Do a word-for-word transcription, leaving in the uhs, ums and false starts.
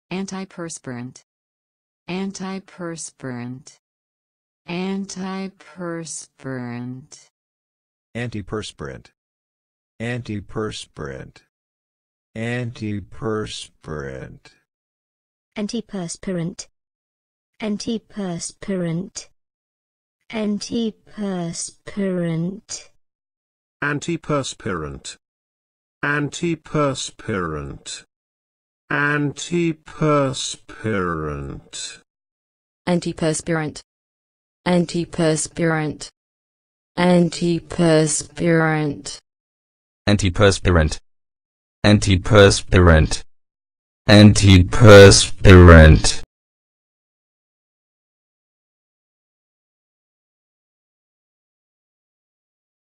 antiperspirant, antiperspirant, antiperspirant, antiperspirant, antiperspirant, antiperspirant, antiperspirant, antiperspirant, antiperspirant, antiperspirant, antiperspirant, antiperspirant, antiperspirant, antiperspirant, antiperspirant, antiperspirant, antiperspirant, antiperspirant.